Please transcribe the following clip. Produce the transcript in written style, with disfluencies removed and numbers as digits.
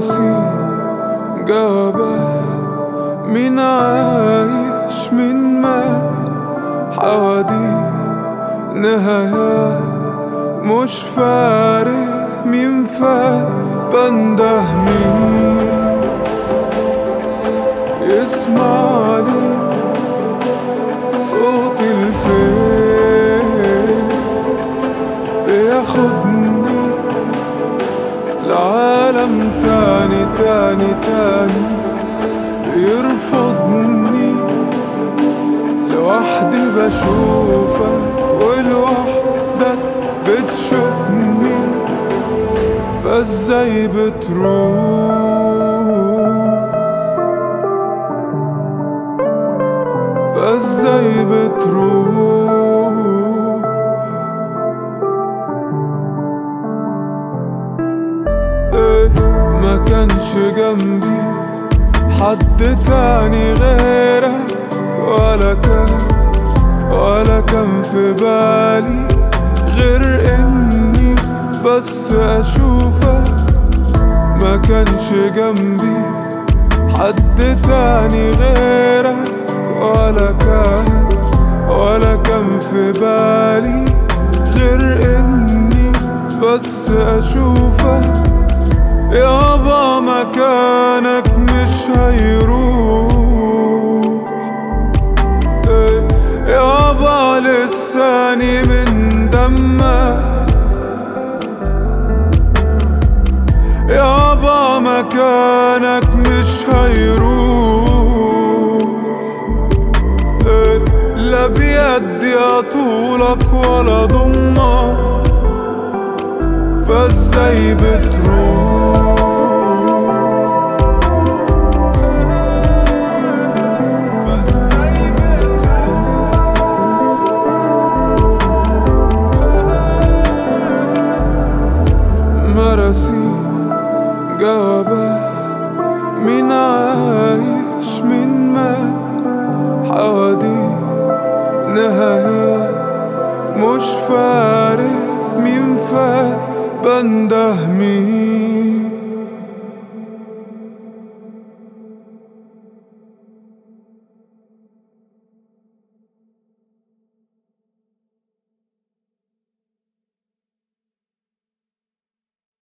مراسيل جوابات، مين عايش مين مات، حواديت نهايات، مش فارق مين فات، بنده مين يسمعني صوت الفيل بياخدني لعالم تاني تاني تاني، بيرفضني لوحدي بشوفك ولوحدك بتشوفني، فازاي بتروح، فازاي بتروح. ما كانش جنبي حد تاني غيرك، ولا كان في بالي غير اني بس اشوفك. ما كانش جنبي حد تاني غيرك، ولا كان في بالي غير اني بس اشوفك. يابا مكانك مش هيروح، يابا لساني من دمك، يابا مكانك مش هيروح، لا بيدي اطولك ولا ضمك، فازاي بتروح، فازاي بتروح. مراسيل جوابات، مين عايش مين مات، حواديت نهايات، مش فارق مين فات، بنده مين